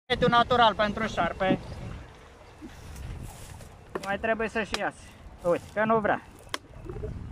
Mediu natural pentru șarpe. Mai trebuie să-și iasă. Uite, că nu vrea.